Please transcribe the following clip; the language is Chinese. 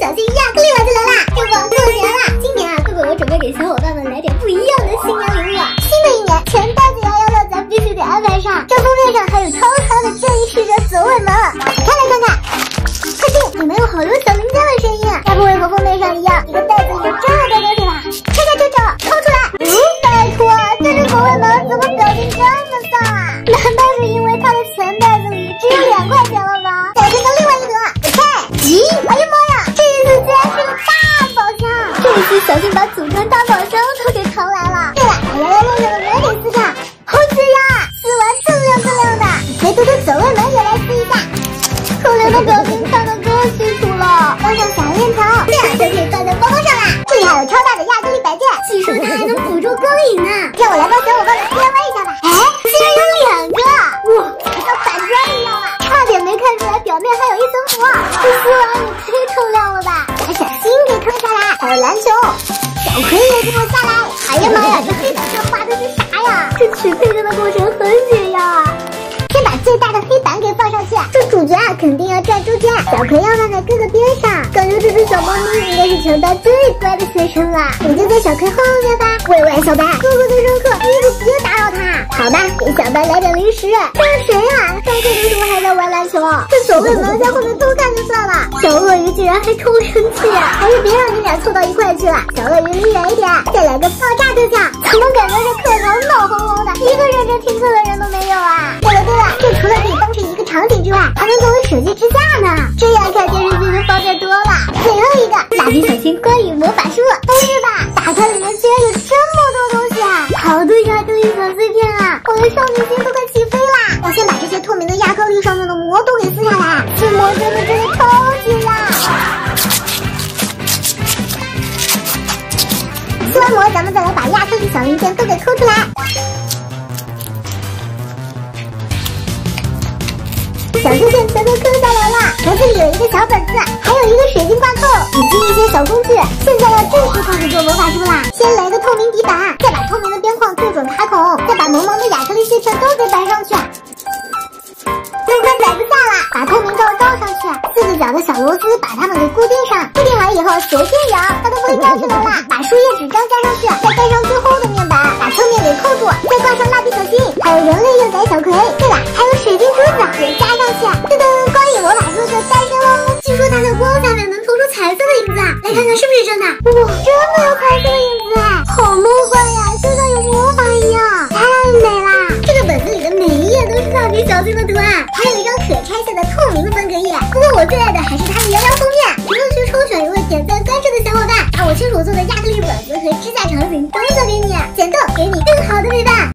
小新亚克力玩具来啦！这不过年了，今年啊，贵贵我准备给小伙伴们来点不一样的新年礼物啊！新的一年，全袋子116咱必须得安排上。这封面上还有超长的正义使者走尾门，看来看看，快进！里面有好多小零件的声音，该不会和封面上一样，一个袋子里有这么多东西吧？拆开这找，掏出来。拜托，这只走尾门怎么表情这么丧啊？难道是因为它的钱袋子里只有2块钱了吗？再看看另外一个，我猜，咦，哎呀妈呀，这一次居然是个大宝箱！这一次小心把祖传大宝箱都给藏来了。对了，把116上的门给撕上，好解压，撕完锃亮锃亮的。回头的走位门也来撕一下，可怜的表情看得更清楚了。装上小链条，这样就可以放在包包上啦。这里还有超大的亚克力摆件，据说它还能捕捉光影呢。让我来帮小伙伴们 DIY 一下吧。哎，竟然有2个！哇，像板砖一样啊！差点没看出来表面还有一层膜，这撕完也太透亮了吧！把小新给坑下来，还有篮球，小葵也给我下来。哎呀妈呀，这黑板上画的是啥呀？这取配件的过程很解压啊！先把最大的黑板给放上去，这主角啊肯定要站中间，小葵要放在各个边上。感觉这只小猫咪应该是全班最乖的学生了，你就在小葵后面吧。喂，小白，哥哥在上课，你可别打扰他。好吧，给小白来点零食。这是谁啊？上课的时候还在玩篮球，这走位门在后面偷看就算了，小鳄鱼竟然还冲生气，还是别让你俩凑到一块去了。小鳄鱼离远一点，再来个爆炸特效。怎么感觉这课堂闹哄哄的，一个认真听课的人都没有啊？对了，这除了可以当成一个场景之外，还能作为手机支架呢，这样看电视剧就方便多了。最后一个蜡笔小新关于魔法书，不是吧？打开里面居然有这么多东西啊，好多亚克力小碎片啊，我的少女心都快起飞啦！要先把这些透明的亚克力上面的膜都给撕下来，撕膜真的超级辣。撕完膜，咱们再来把亚克力小零件都给抠出来。小碎片全都坑下来了，盒子里有一个小本子，还有一个水晶挂扣，以及一些小工具。现在要正式开始做魔法书啦！先来个透明底板，再把透明的边框对准卡孔，再把萌萌的亚克力碎片都给摆上去。弄块载不下了，把透明罩罩上去，4个角的小螺丝把它们给固定上。固定完以后随便摇，它都不会掉出来了。把树叶纸张加上去，再盖上最后的面板，把侧面给扣住，再挂上蜡笔小新，还有人类幼崽小葵。对了，还有水晶珠子也加上去。噔噔，光影魔法书就诞生喽！据说它在光下面能投出彩色的影子，来看看是不是真的？哇，真的有彩色的影子哎，好梦幻呀，就像有魔法一样，太美啦！这个本子里的每一页都是蜡笔小新的图案，还有一张可拆下的透明的分隔页。不过我最爱的还是它的摇摇封面。评论区抽选一位点赞关注的小伙伴，把我亲手做的亚克力本子和支架场景都送给你，剪豆给你。